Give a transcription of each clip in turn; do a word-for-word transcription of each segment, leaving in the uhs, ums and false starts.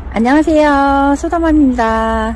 안녕하세요, 소다맘입니다.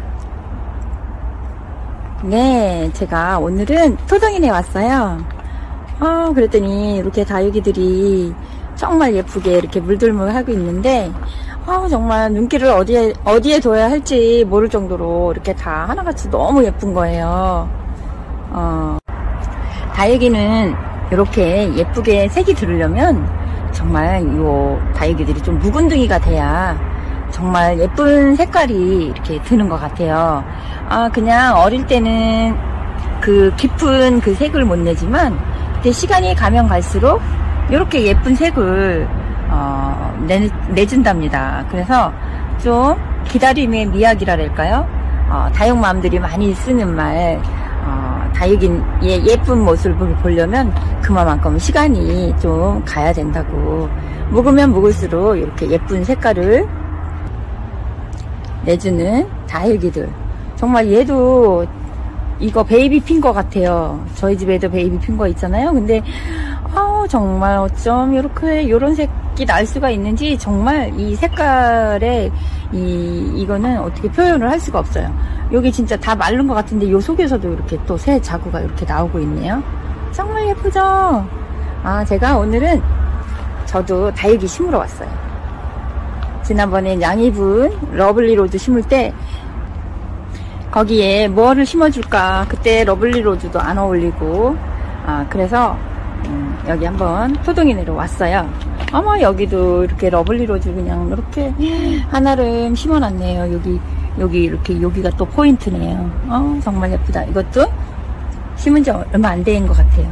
네, 제가 오늘은 토동인에 왔어요. 아, 그랬더니 이렇게 다육이들이 정말 예쁘게 이렇게 물들물 하고 있는데, 아, 정말 눈길을 어디에 어디에 둬야 할지 모를 정도로 이렇게 다 하나같이 너무 예쁜 거예요. 어, 다육이는 이렇게 예쁘게 색이 들으려면 정말 요 다육이들이 좀 묵은둥이가 돼야 정말 예쁜 색깔이 이렇게 드는 것 같아요. 아, 그냥 어릴 때는 그 깊은 그 색을 못 내지만 그때 시간이 가면 갈수록 이렇게 예쁜 색을 어, 내, 내준답니다. 그래서 좀 기다림의 미학이랄까요? 어, 다육맘들이 많이 쓰는 말, 어, 다육이의 예쁜 모습을 보려면 그만큼 시간이 좀 가야 된다고. 묵으면 묵을수록 이렇게 예쁜 색깔을 내주는 다육이들. 정말 얘도 이거 베이비 핀 것 같아요. 저희 집에도 베이비 핀 거 있잖아요. 근데 아, 정말 어쩜 이렇게 이런 색이 날 수가 있는지 정말 이 색깔에 이 이거는 어떻게 표현을 할 수가 없어요. 여기 진짜 다 마른 것 같은데 요 속에서도 이렇게 또 새 자구가 이렇게 나오고 있네요. 정말 예쁘죠? 아, 제가 오늘은 저도 다육이 심으러 왔어요. 지난번에 양이분 러블리 로즈 심을 때 거기에 뭐를 심어줄까, 그때 러블리 로즈도 안 어울리고, 아, 그래서 음, 여기 한번 토동이네로 왔어요. 어머, 여기도 이렇게 러블리 로즈 그냥 이렇게 하나를 심어놨네요. 여기 여기 이렇게 여기가 또 포인트네요. 어, 정말 예쁘다. 이것도 심은 지 얼마 안 된 것 같아요.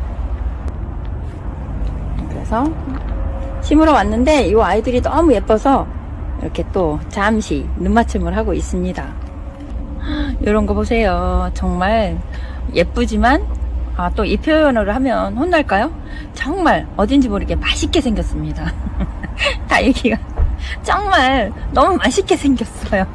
그래서 심으러 왔는데 이 아이들이 너무 예뻐서 이렇게 또 잠시 눈맞춤을 하고 있습니다. 이런 거 보세요. 정말 예쁘지만 아, 또 이 표현을 하면 혼날까요? 정말 어딘지 모르게 맛있게 생겼습니다. 다육이가 정말 너무 맛있게 생겼어요.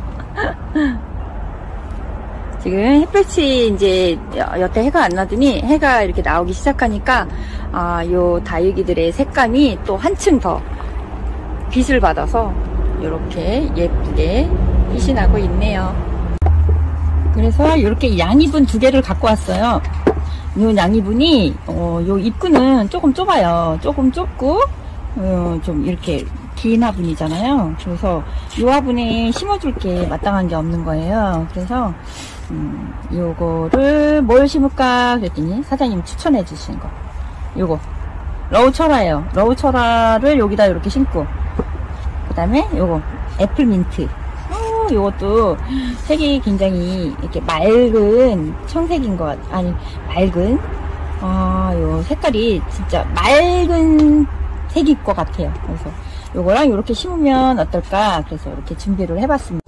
지금 햇볕이 이제 여태 해가 안 나더니 해가 이렇게 나오기 시작하니까 아, 요 다육이들의 색감이 또 한층 더 빛을 받아서 이렇게 예쁘게 빛이 나고 있네요. 그래서 이렇게 양이분 두 개를 갖고 왔어요. 요 양이분이 어, 요 입구는 조금 좁아요. 조금 좁고 어, 좀 이렇게 긴 화분이잖아요. 그래서 요 화분에 심어줄 게 마땅한 게 없는 거예요. 그래서 음, 요거를 뭘 심을까 그랬더니 사장님이 추천해 주신 거, 요거 러우철화예요. 러우철화를 여기다 이렇게 심고, 그 다음에 요거 애플민트, 어, 요것도 색이 굉장히 이렇게 맑은 청색인 것 같, 아니 맑은 아, 요 색깔이 진짜 맑은 색일 것 같아요. 그래서 요거랑 이렇게 심으면 어떨까, 그래서 이렇게 준비를 해봤습니다.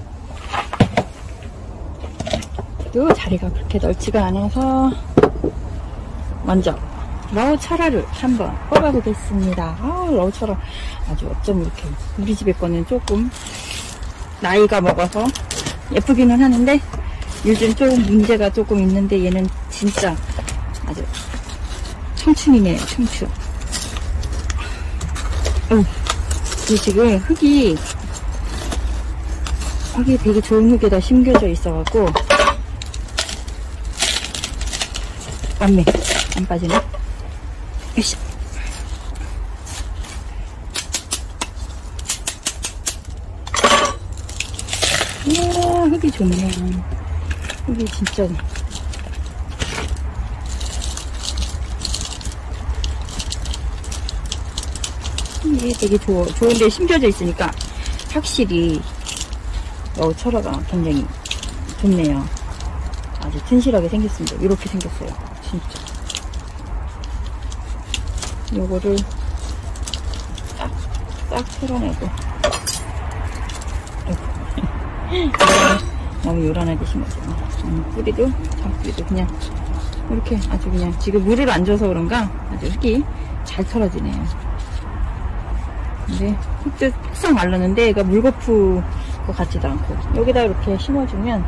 요 자리가 그렇게 넓지가 않아서 먼저 러우철화를 한번 뽑아보겠습니다. 아, 러우철화 아주 어쩜 이렇게, 우리 집에 거는 조금 나이가 먹어서 예쁘기는 하는데 요즘 좀 문제가 조금 있는데 얘는 진짜 아주 청춘이네요. 청춘. 어, 이 지금 흙이 흙이 되게 좋은 흙에다 심겨져 있어갖고 안매 안 빠지네. 으쌰. 이야, 흙이 좋네. 흙이 진짜. 이게 되게 좋아. 좋은데 심겨져 있으니까 확실히 러우철화가 굉장히 좋네요. 아주 튼실하게 생겼습니다. 이렇게 생겼어요. 진짜. 요거를 싹, 싹 털어내고. 너무 요란하게 심었어요. 음, 뿌리도, 장뿌리도 그냥 이렇게 아주 그냥 지금 물을 안 줘서 그런가 아주 흙이 잘 털어지네요. 근데 흙도 싹 말랐는데 얘가 물거푸 것 같지도 않고, 여기다 이렇게 심어주면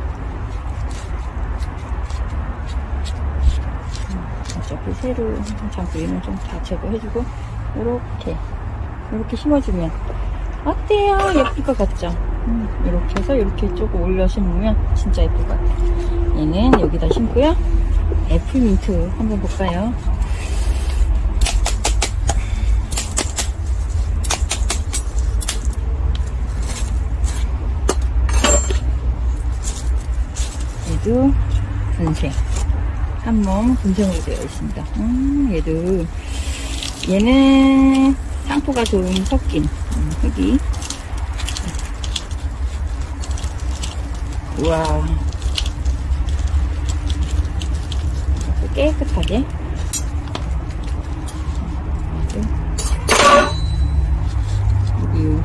어차피 새로 장뿌리는 좀 다 제거해주고 이렇게 이렇게 심어주면 어때요? 예쁠 것 같죠? 음, 이렇게 해서 이렇게 조금 올려 심으면 진짜 예쁠 것 같아요. 얘는 여기다 심고요. 애플민트 한번 볼까요? 얘도 분생. 한 몸 분생으로 되어 있습니다. 음, 얘도, 얘는 상토가 좀 섞인 음, 흙이. 우와. 아주 깨끗하게. 여기,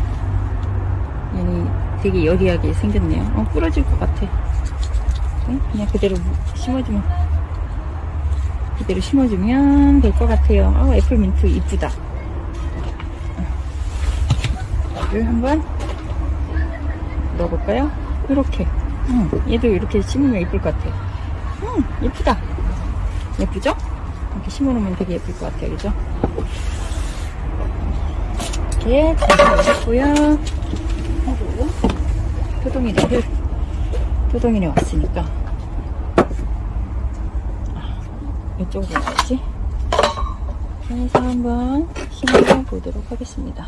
얘는 되게 여리하게 생겼네요. 어, 부러질 것 같아. 그냥 그대로 심어주면 그대로 심어주면 될 것 같아요. 아, 애플민트 이쁘다. 얘를 한번 넣어볼까요? 이렇게. 응, 얘도 이렇게 심으면 예쁠 것 같아요. 응, 예쁘다. 예쁘죠? 이렇게 심어놓으면 되게 예쁠 것 같아요. 그죠? 이렇게 잘 넣었고요. 그리고 토동이를 토동이네 왔으니까 이쪽으로 가야지. 그래서 한번 심어 보도록 하겠습니다.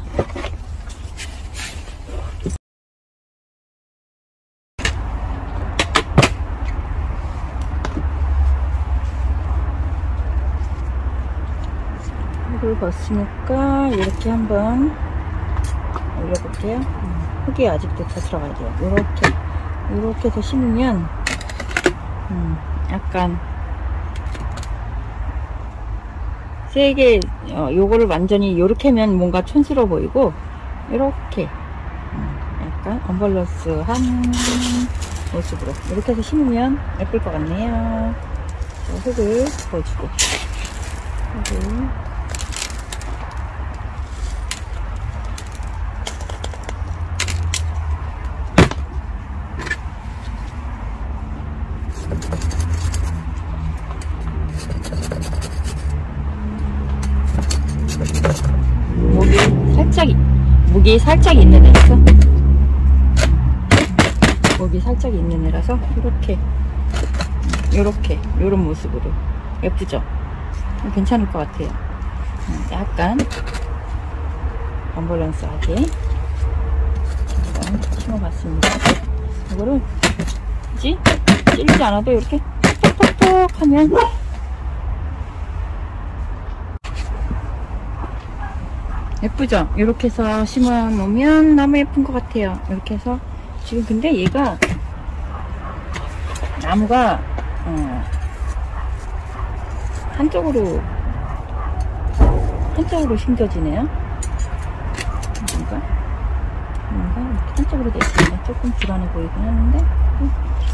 흙을 벗으니까 이렇게 한번 올려볼게요. 흙이 아직도 더 들어가야 돼요. 이렇게 이렇게 해서 심으면 음, 약간 세게 어, 요거를 완전히 요렇게 하면 뭔가 촌스러워 보이고 이렇게 음, 약간 언밸런스한 모습으로 이렇게 해서 심으면 예쁠 것 같네요. 자, 흙을 부어주고 흙을 목이 살짝 목이 살짝 있는 애라서 목이 살짝 있는 애라서 이렇게 이렇게 이런 모습으로 예쁘죠? 괜찮을 것 같아요. 약간 언밸런스하게 한번 심어봤습니다. 이거를 굳이 찔리지 않아도 이렇게 톡톡톡 하면 예쁘죠? 이렇게 해서 심어 놓으면 너무 예쁜 것 같아요. 이렇게 해서 지금 근데 얘가 나무가 어, 한쪽으로 한쪽으로 심겨지네요. 뭔가 뭔가 이렇게 한쪽으로 되어 있으면 조금 불안해 보이긴 하는데 음.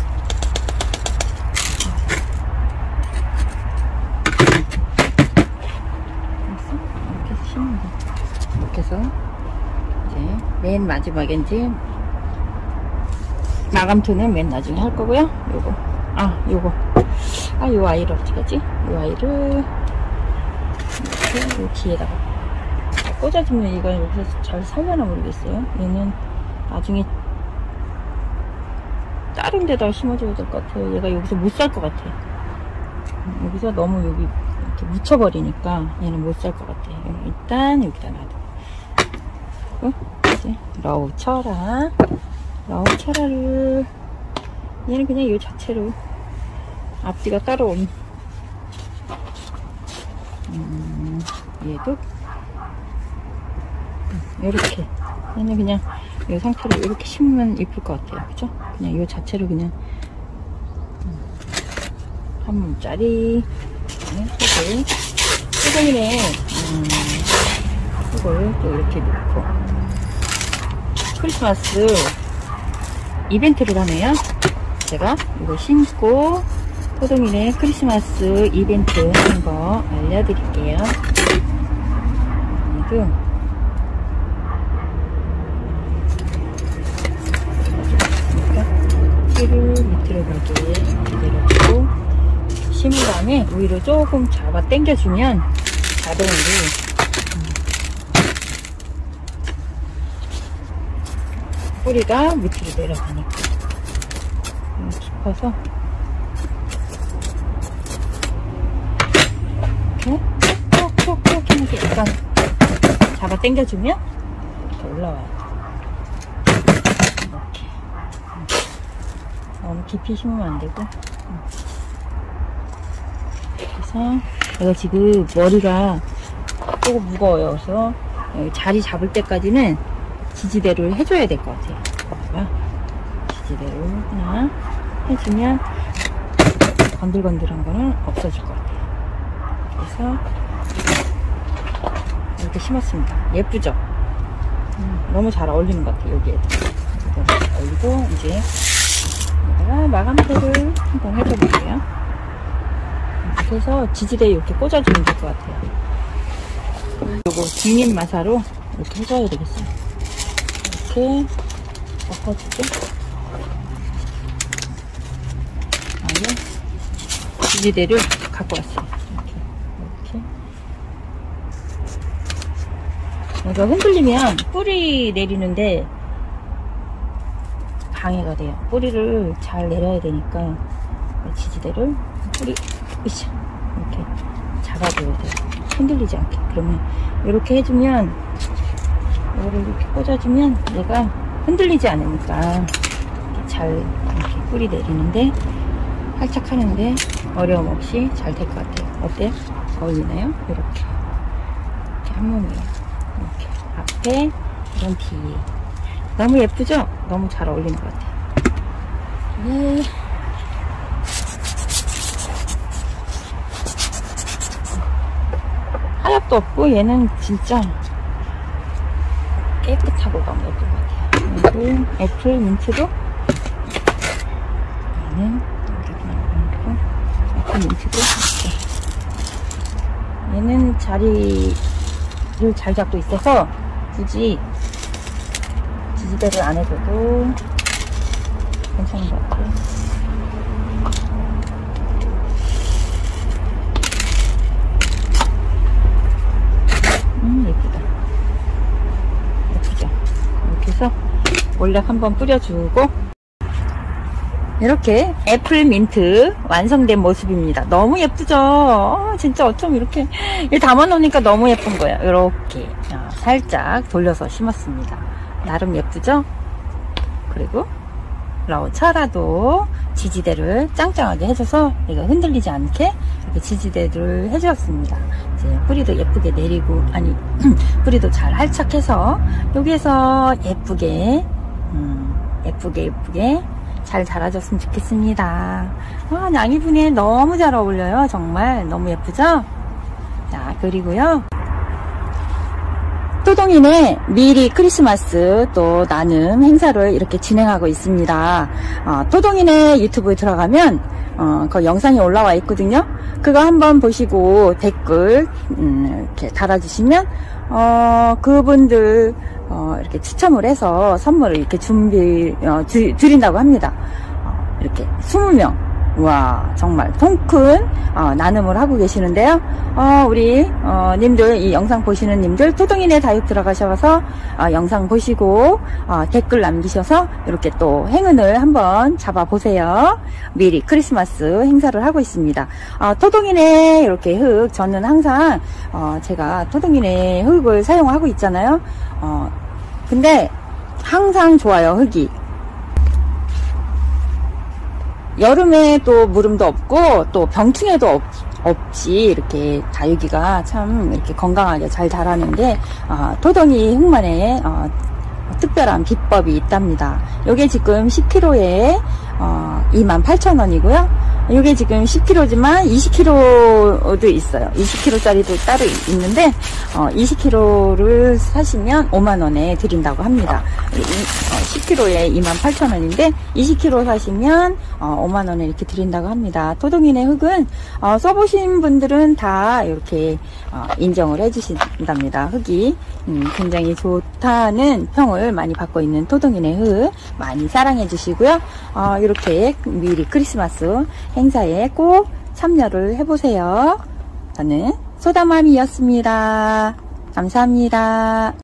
이렇게 해서 심으면 돼요. 이렇게 해서 이제 맨 마지막에 이제 마감토는 맨 나중에 할 거고요. 요거 아 요거 아 요 아이를 어떻게 하지? 요 아이를 이렇게 요 뒤에다가 꽂아주면 이거 여기서 잘 살려나 모르겠어요. 얘는 나중에 다른 데다 심어줘야 될 것 같아요. 얘가 여기서 못 살 것 같아요. 여기서 너무 여기 이렇게 묻혀버리니까 얘는 못 살 것 같아요. 일단 여기다 놔두고 이제 러우 철화 러우 철화를 얘는 그냥 이 자체로 앞뒤가 따로 온 음, 얘도 이렇게 얘는 그냥 이 상태로 이렇게 심으면 예쁠 것 같아요. 그죠? 그냥 이 자체로 그냥 한 몸짜리 흙을 소금이네 음, 흙을 또 이렇게 넣고 크리스마스 이벤트를 하네요. 제가 이거 심고 토동이네 크리스마스 이벤트 하는 거 알려드릴게요. 얘도 키를 밑으로 가게 내려주고 심은 다음에 위로 조금 잡아 당겨주면 자동으로 뿌리가 밑으로 내려가니까. 깊어서 이렇게 톡톡톡 이렇게 약간 잡아 당겨주면 이렇게 올라와요. 이렇게. 너무 깊이 심으면 안 되고. 그래서 내가 지금 머리가 조금 무거워요. 그래서 여기 자리 잡을 때까지는 지지대를 해줘야 될 것 같아요. 봐봐. 지지대를 그냥 해주면 건들건들한 거는 없어질 것 같아요. 그래서 이렇게 심었습니다. 예쁘죠? 음, 너무 잘 어울리는 것 같아요. 여기에도 어울리고 이제 여기다가 마감대를 한번 해줘볼게요. 이렇게 해서 지지대에 이렇게 꽂아주면 될 것 같아요. 요거 중립 마사로 이렇게 해줘야 되겠어요. 이렇게 엎어주고 아예 지지대를 갖고 왔어요. 이렇게 이렇게 여기가 흔들리면 뿌리 내리는데 방해가 돼요. 뿌리를 잘 내려야 되니까 지지대를 뿌리 으쌰 이렇게 잡아줘야 돼요. 흔들리지 않게. 그러면 이렇게 해주면 이거를 이렇게 꽂아주면 얘가 흔들리지 않으니까 이렇게 잘 이렇게 뿌리 내리는데 활짝 하는데 어려움 없이 잘 될 것 같아요. 어때요? 어울리나요? 이렇게 이렇게 한 몸이에요. 이렇게 앞에 이런 뒤에 너무 예쁘죠? 너무 잘 어울리는 것 같아요. 네. 하얗도 없고 얘는 진짜 깨끗하고 너무 예쁜 것 같아요. 그리고 애플 민트도 얘는 여기 그냥 애플 민트도 이렇게. 얘는 자리를 잘 잡고 있어서 굳이 지지대를 안 해줘도 괜찮은 것 같아요. 음 예쁘다. 예쁘죠? 이렇게 해서 몰락 한번 뿌려주고 이렇게 애플 민트 완성된 모습입니다. 너무 예쁘죠? 어, 진짜 어쩜 이렇게 담아 놓으니까 너무 예쁜 거예요. 이렇게 살짝 돌려서 심었습니다. 나름 예쁘죠? 그리고 라오차라도 지지대를 짱짱하게 해줘서 얘가 흔들리지 않게 이렇게 지지대를 해주었습니다. 이제 뿌리도 예쁘게 내리고 아니 뿌리도 잘 활착해서 여기에서 예쁘게 음, 예쁘게 예쁘게 잘 자라줬으면 좋겠습니다. 와, 냥이분에 너무 잘 어울려요. 정말 너무 예쁘죠? 자, 그리고요 토동이네 미리 크리스마스 또 나눔 행사를 이렇게 진행하고 있습니다. 어, 토동이네 유튜브에 들어가면 어, 그 영상이 올라와 있거든요. 그거 한번 보시고 댓글 음, 이렇게 달아주시면 어, 그분들 어, 이렇게 추첨을 해서 선물을 이렇게 준비 어, 드, 드린다고 합니다. 어, 이렇게 이십 명. 와, 정말 통큰 어, 나눔을 하고 계시는데요. 어, 우리 어, 님들 이 영상 보시는 님들 토동이네 다육 들어가셔서 어, 영상 보시고 어, 댓글 남기셔서 이렇게 또 행운을 한번 잡아보세요. 미리 크리스마스 행사를 하고 있습니다. 어, 토동이네 이렇게 흙 저는 항상 어, 제가 토동이네 흙을 사용하고 있잖아요. 어, 근데 항상 좋아요. 흙이 여름에 또 무름도 없고 또 병충해도 없, 없지 이렇게 다육이가 참 이렇게 건강하게 잘 자라는데 어, 토동이 흙만의 어, 특별한 비법이 있답니다. 요게 지금 십 킬로그램에 어, 이만 팔천 원이고요. 요게 지금 십 킬로그램지만 이십 킬로그램도 있어요. 이십 킬로그램짜리도 따로 있는데 어, 이십 킬로그램를 사시면 오만 원에 드린다고 합니다. 이, 어, 십 킬로그램에 이만 팔천 원인데 이십 킬로그램 사시면 어, 오만 원에 이렇게 드린다고 합니다. 토동이네 흙은 어, 써보신 분들은 다 이렇게 어, 인정을 해주신답니다. 흙이 음, 굉장히 좋다는 평을 많이 받고 있는 토동이네 흙 많이 사랑해 주시고요. 어, 이렇게 미리 크리스마스 행사에 꼭 참여를 해보세요. 저는 소다맘이었습니다. 감사합니다.